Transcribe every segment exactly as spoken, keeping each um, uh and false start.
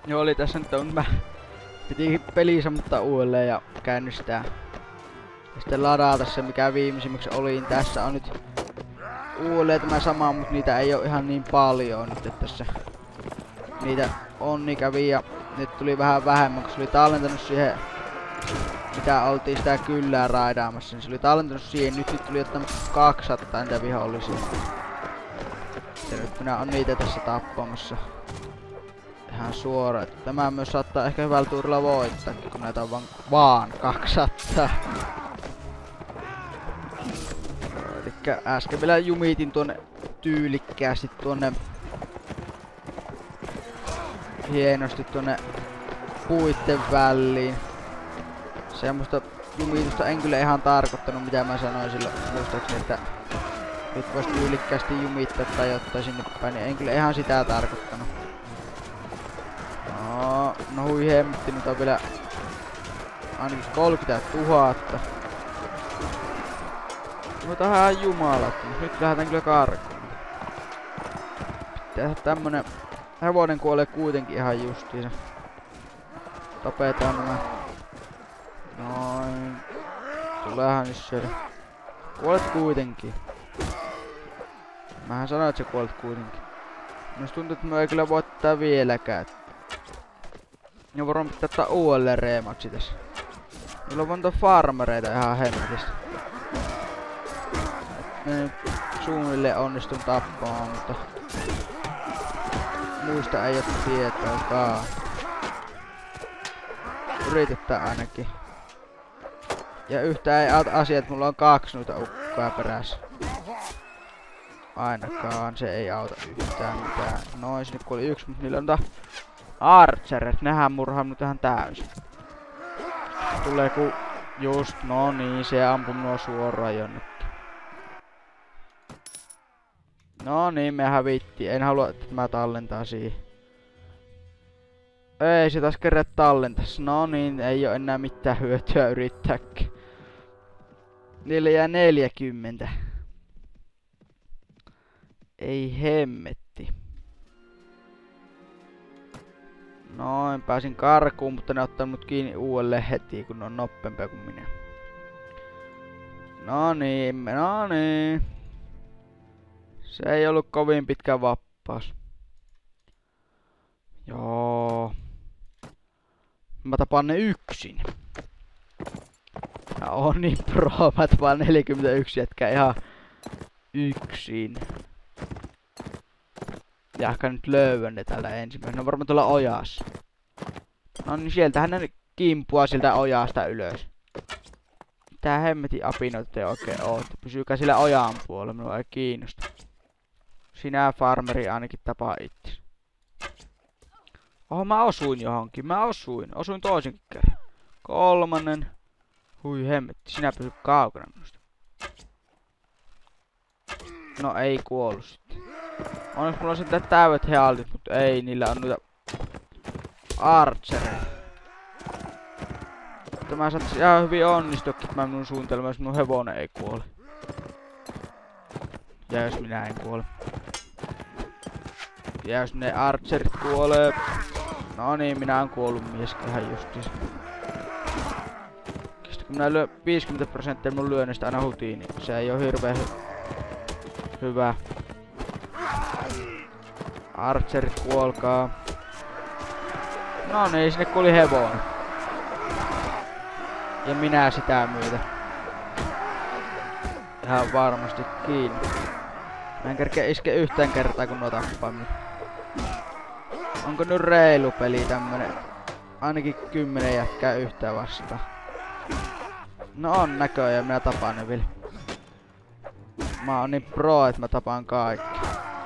Joo, oli tässä nyt on mä. Piti peli sammuttaa uudelleen ja käynnistää. Ja sitten ladata se mikä viimeisimmäksi oli. Tässä on nyt uudelleen tämä sama, mutta niitä ei oo ihan niin paljon nyt tässä. Niitä onni kävi ja nyt tuli vähän vähemmän, kun se oli tallentanut siihen mitä oltiin sitä kyllää raidaamassa, niin se oli tallentanut siihen, nyt, nyt tuli ottanut kaksisataa niitä vihollisia. Ja nyt minä on niitä tässä tappamassa. Ihan suoraan, että tämä myös saattaa ehkä hyvällä tuurilla voittaa, kun näitä on vaan, vaan kaksisataa. Elikkä äsken vielä jumitin tuonne tyylikkäästi tuonne hienosti tuonne puitten väliin. Semmoista jumitusta en kyllä ihan tarkoittanut mitä mä sanoin silloin muistaakseni, että nyt vois tyylikkäästi jumittaa tai ottaa sinne päin, niin en kyllä ihan sitä tarkoittanut. No, no hui hemmetti, nyt on vielä ainakin kolmekymmentätuhatta. Mutta ihan jumalat, nyt lähdetään kyllä karkuun. Pitää tämmönen hevonen kuolee kuitenkin ihan justiinsa. Tapetaan nämä. Noin. Tuleehan nyt syödä. Kuolet kuitenkin. Mähän sanoin, että sä kuolet kuitenkin. Minusta tuntuu, että mä ei kyllä voittaa vieläkään. Ja varmaan pitää ottaa uudelleen reematsi tässä. Meillä on monta farmereita ihan hemmetisti. Me nyt suunnilleen onnistun tappamaan, mutta muista ei oo tietoakaan. Yritetään ainakin. Ja yhtään ei auta asia, että mulla on kaksi noita ukkoja perässä. Ainakaan se ei auta yhtään mitään. Noin, sinne kuoli yksi, mutta niillä on tää archerit. Nehän murhaa minut ihan täysin. Tulee ku just, no niin, se ampuu minua suoraan jonnekin. No niin, me hävittiin. En halua, että mä tallentaa siihen. Ei se taas kerran tallentas. No niin, ei oo enää mitään hyötyä yrittääkin. Niille jää neljäkymmentä. Ei hemmetti. Noin, pääsin karkuun, mutta ne ottaa mut kiinni uudelleen heti, kun ne on nopeampia kuin minä. No niin, no niin. Se ei ollut kovin pitkä vappaus. Joo. Mä tapaan ne yksin. Mä oon niin pro, mä tapaan neljäkymmentäyksi jätkää ihan yksin. Ja ehkä nyt löydän ne täällä ensimmäisenä. Ne on varmaan tuolla ojassa. No niin, sieltähän ne kimpuaa sieltä ojasta ylös. Mitä hemmetin apinoita te oikein ootte? Pysykää sillä ojan puolella, minua ei kiinnosta. Sinä farmeri ainakin tapaa itse. Oho, mä osuin johonkin. Mä osuin. Osuin toisen kerran. Kolmannen. Hui hemmetti, sinä pysy kaukana minusta. No ei kuollut sitten. Onneksi mulla on sitten täydet healtit, mutta ei, niillä on noita archereita. Tämä saattaisi ihan hyvin onnistuakin, että mä minun suunnitelma, jos minun hevonen ei kuole. Ja jos minä en kuole. Ja jos ne archerit kuolee. No niin, minä oon kuollut mieskähän justiinsa. Kun minä lyön viisikymmentä prosenttia mun lyönnistä aina hutiin, niin se ei oo hirveen hy hyvä. Archerit kuolkaa. No niin, sinne kuoli hevonen. Ja minä sitä myötä. Ihan varmasti kiinni. Mä en kerkeä iske yhtään kertaa kun nuo tappaa minut. Onko nyt reilu peli tämmönen? Ainakin kymmenen jätkää yhtään vastaan. No on näköjään, minä tapaan ne vielä. Mä oon niin pro, että mä tapaan kaikki.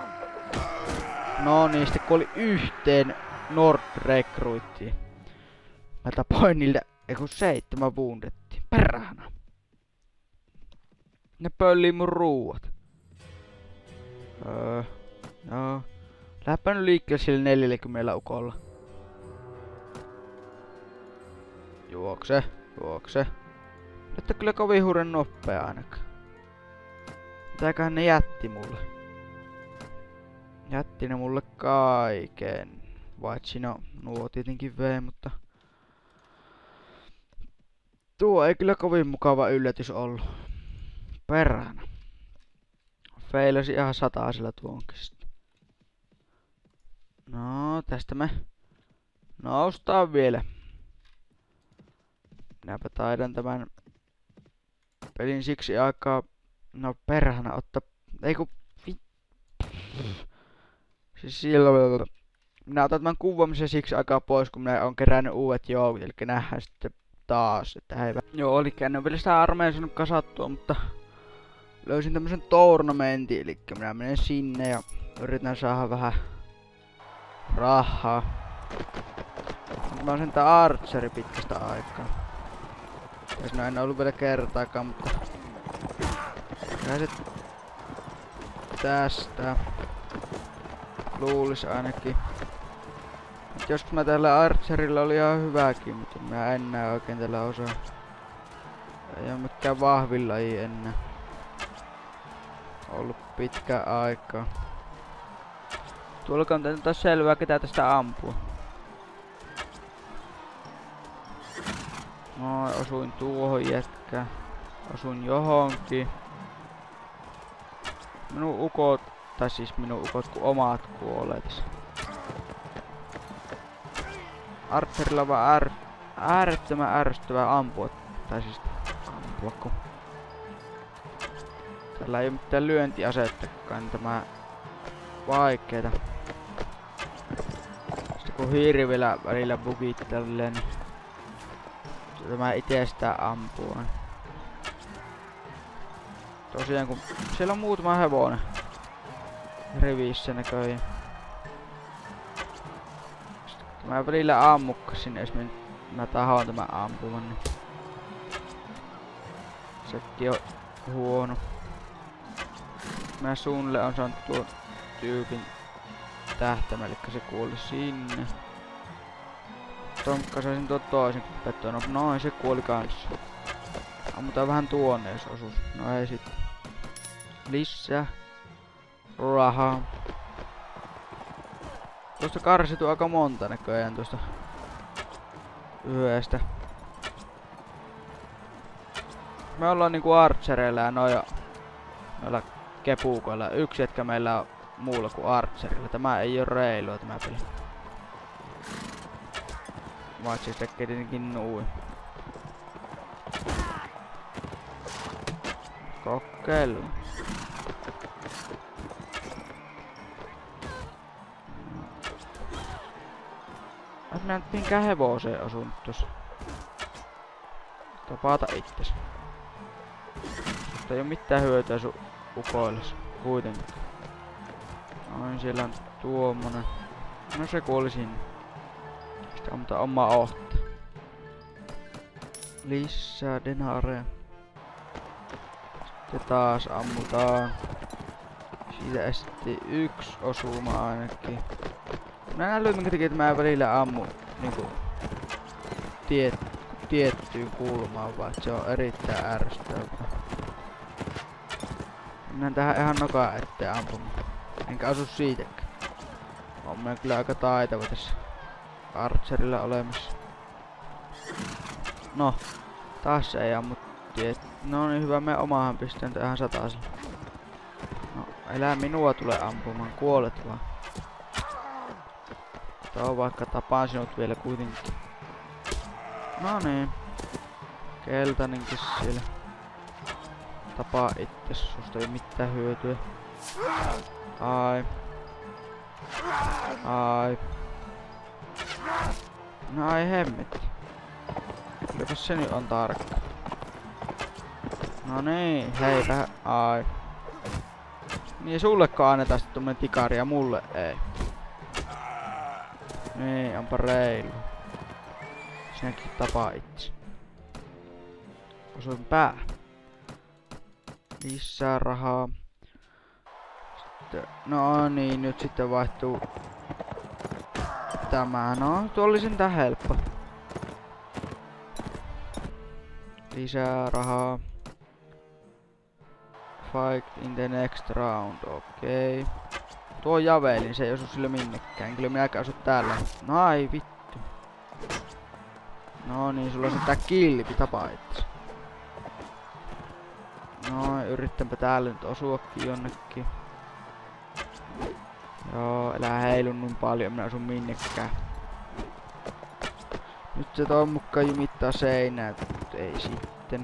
No niin, sitten kun oli yhteen Nord-rekruittiin. Mä tapoin niiltä, eiku seitsemän woundettiin. Perhana. Ne pöllii mun ruuat. Öö, joo. Lähdäpä nyt liikkeelle sille neljäkymmentä ukolla. Juokse, juokse. Nyt on kyllä kovin hurren nopea ainakaan. Mitäköhän ne jätti mulle? Jätti ne mulle kaiken. Paitsi no, nuo tietenkin vei, mutta... Tuo ei kyllä kovin mukava yllätys ollut. Perhana. Feilasi ihan sataisella tuonkin sitten. No, tästä me noustaan vielä. Minäpä taidan tämän pelin siksi aikaa... No perhana ottaa... Ei ku... Vi... Siis silloin... Minä otan tämän kuvaamisen siksi aikaa pois, kun minä olen kerännyt uudet joukot, eli nähdään sitten taas, että hei. Joo, eli en ole vielä sitä armeijaa saanut kasattua, mutta löysin tämmösen tournamentin, eli minä menen sinne ja yritän saada vähän rahaa. Mä oon sentään archeri pitkästä aikaa. Tässä no en ollut vielä kertaakaan, mutta se tästä luulis ainakin. Et joskus mä tällä archerilla oli ihan hyväkin, mutta mä en näe oikein tällä osaa. Ei oo mikään vahvin laji enää. Ollut pitkä aikaa. Tuolla on taas selvää, ketä tästä ampuu. No, osuin tuohon jätkään. Osuin johonkin. Minun ukot, tai siis minun ukot kun omat kuolee tässä. Archerilla on vaan äär, äärettömän ärsyttävää ampua. Tai siis ampua kun... Tällä ei oo mitään lyöntiasettakaan, niin tämä vaikeeta. Sitten kun hiiri vielä välillä bugittelee, niin tämä ite sitä ampuu. Tosiaan kun siellä on muutama hevonen rivissä näköjään. Sitten mä välillä ammukkasin, jos mä tahoan tämän ampuvan, niin sekin on huono. Mä suunnilleen on saanut tuon tyypin tähtämä, eli se kuoli sinne. Tonkka saisin tuon toisen pettoon. No noin, se kuoli kanssa. Ammutaan vähän tuonne, jos osuus. No ei sit. Lisää rahaa. Tuosta karsitu aika monta näköjään tuosta yhdestä. Me ollaan niinku archereilla ja noilla, noilla kepuukoilla. Yksi jätkä meillä on muulla kuin archerilla. Tämä ei oo reilua tämä peli. Vaikka se tekee tietenkin nuin. Kokeilu. Et mä nyt minkään hevoseen osunut tossa. Tapaata itses. Mutta ei oo mitään hyötyä sun ukoilles. Kuitenkin. Noin, siellä on tuommoinen. No se kuoli sinne. Sitten ammutaan omaa ohta. Lisää denarea. Sitten taas ammutaan. Siitä esti yksi osuma ainakin. Mä en älyä minkä takia, että mä välillä ammun niinku tiet, tiettyyn kulmaan, vaan se on erittäin ärsyttävää. Mennään tähän ihan nokaan eteen ampumaan. Enkä asu siitäkään. On mä kyllä aika taitava tässä archerilla olemassa. No, taas ei ammu tiet. No niin hyvä, me omahan pistän tähän satasella. No, elää minua tule ampumaan, kuolet vaan. Tuo vaikka tapaan sinut vielä kuitenkin. No niin. Keltainenkin siellä. Tapaa itse, susta ei mitään hyötyä. Ai. Ai. No ai hemmetti. Kylläpäs se nyt on tarkka. No niin, hei vähän. Ai. Niin sulleko annetaan sitten tommonen tikari ja mulle ei. Niin, onpa reilu. Sinäkin tapaa itse. Osuin pää. Lisää rahaa. Sitten, no niin, nyt sitten vaihtuu tämä. No, tuo oli sentään helppo. Lisää rahaa. Fight in the next round, okei. Okay. Tuo javelin, se ei osu sille minnekään. Kyllä minäkään osu täällä. No ai vittu. No niin, sulla on se tää kilpi, tapa itse. No, yritänpä täällä nyt osuakin jonnekin. Joo, älä heilu niin paljon, minä osun minnekään. Nyt se toi mukaan jumittaa seinää, mutta ei sitten.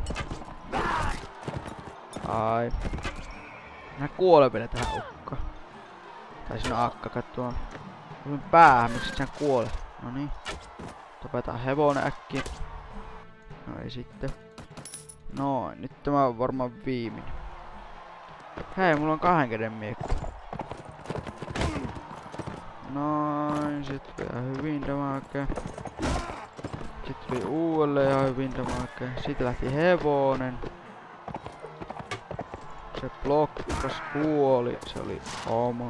Ai. Minä kuolen vielä tähän ukkaan. Tai sinä akka katsoa. Tulin päähän, miksi sinä kuole? Noniin. Tapetaan hevonen äkkiä. No ei sitten. Noin, nyt tämä on varmaan viimeinen. Hei, mulla on kahden käden miekka. Noin, sit vielä hyvin damage. Sitten tuli uudelleen ihan hyvin damage. Sitten lähti hevonen. Se blokkas, kuoli, se oli oma.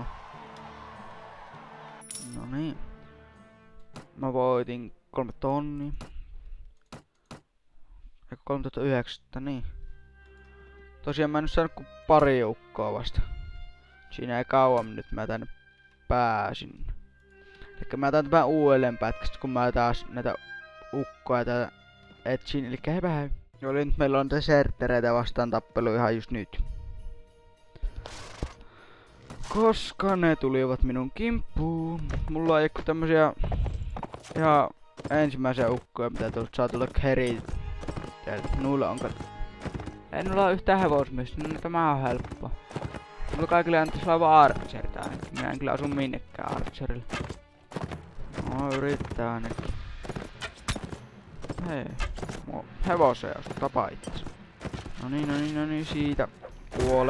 No niin. Mä voitin kolme tonnia. Eikä kolmetuhattayhdeksänsataa, niin. Tosiaan mä en nyt saanut kuin pari ukkoa vasta. Siinä ei kauan nyt mä tänne pääsin. Elikkä mä otan vähän uudelleen pätkästä, kun mä taas näitä ukkoja täällä etsin. Elikkä hei vähän. Oli nyt meillä on desertereitä vastaan tappelu ihan just nyt. Koska ne tulivat minun kimppuun. Mulla ei oo tämmösiä ihan ensimmäisiä ukkoja, mitä tuolta saa tulla kerit. Nuilla onko... Ei nulla oo yhtään hevosmiestä, no tämä on helppoa. Mulla kaikille antais olla vaan archerit ainakin. Minä en kyllä asu minnekään archerille. No yrittää ainakin. Hei. Hevoseen asu, tapa itse. No niin, no niin, no niin, siitä. Kuole.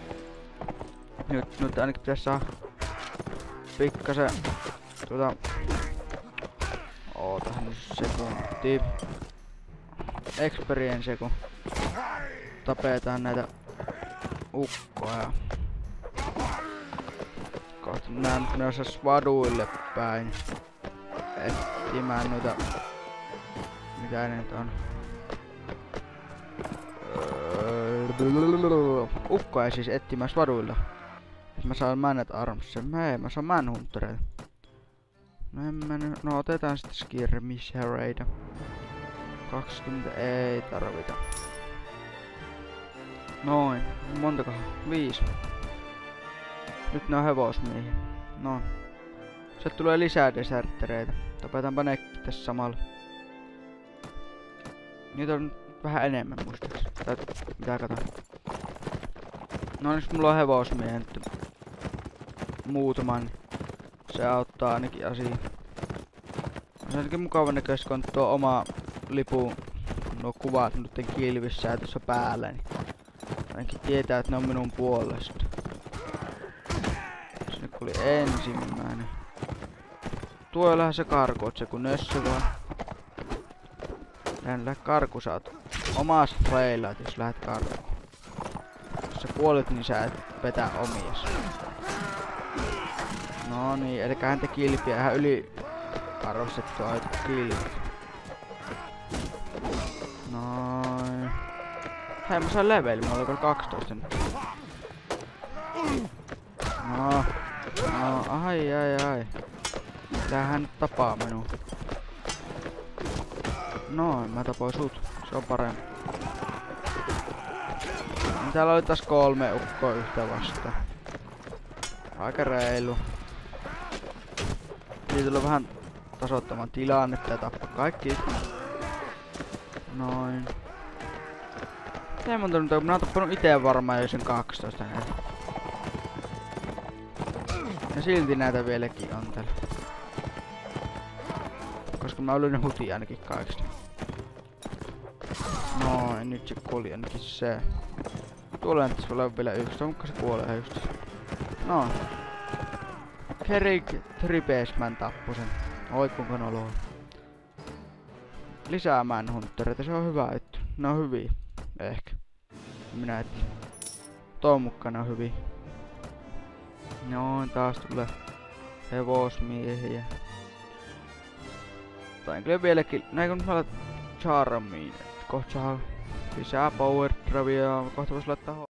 Nyt, nyt ainakin pitäis saa pikkasen tuota... Ootahan nyt sekunti. Experience kun tapetaan näitä ukkoja. Kohta nää nyt ne osas vaduille päin etsimään noita... Mitä ne nyt on? Ukkoja siis etsimään vaduilla. Et mä saan Manet Armsia. Mä ei, mä saan Manhuntereita. No en mä nyt... No otetaan sitten Skirmishereitä. kaksikymmentä ei tarvita. Noin. Montakohan? Viisi. Nyt ne on hevosmiehiä. No. Sieltä tulee lisää deserttereitä. Tapetaanpa nekin tässä samalla. Niitä on vähän enemmän muistaakseni. Tai mitä katon. No niin, mulla on hevosmiehiä nyt. Muutaman. Se auttaa ainakin asiaa. On se ainakin mukavan näköistä, kun tuo oma lipu, nuo kuvat nyt kilvissä ja tuossa päällä, niin ainakin tietää, että ne on minun puolesta. Sinne oli ensimmäinen. Tuollahan se karkuut, se kun nössö vaan. Lähden lähde karku, saat omas freilaat, jos lähdet karkuun. Jos sä kuolet, niin sä et petä omias. No niin, eli häntä kilpiä ihan yli arvostettua aita kilpiä. Noin. Hei, mä sain leveli, mulla oli kaksitoista nyt. No. No, ai ai ai. Tämähän nyt tapaa minua. Noin, mä tapoin sut. Se on parempi. Täällä oli taas kolme ukkoa yhtä vastaan. Aika reilu. Siitä tulee vähän tasoittamaan tilannetta ja tappaa kaikki. Noin. Ei monta nyt, minä oon tappanut ite varmaan jo sen kaksitoista näitä. Ja silti näitä vieläkin on täällä. Koska mä olin ne huti ainakin kaikista. Noin, nyt se kuoli ainakin se. Tuolla nyt sulla on vielä yksi, onko se kuolee just. Noin. Kerik Tripesman tappoi sen. Oi kuinka noloa. Lisää Manhuntereita, se on hyvä juttu. Ne on hyviä. Ehkä. Minä et. Toon mukaan ne on hyviä. Noin, taas tulee hevosmiehiä. Tai kyllä vieläkin. Näin kun mä alat charmiin. Kohta saa lisää power dravia. Kohta vois laittaa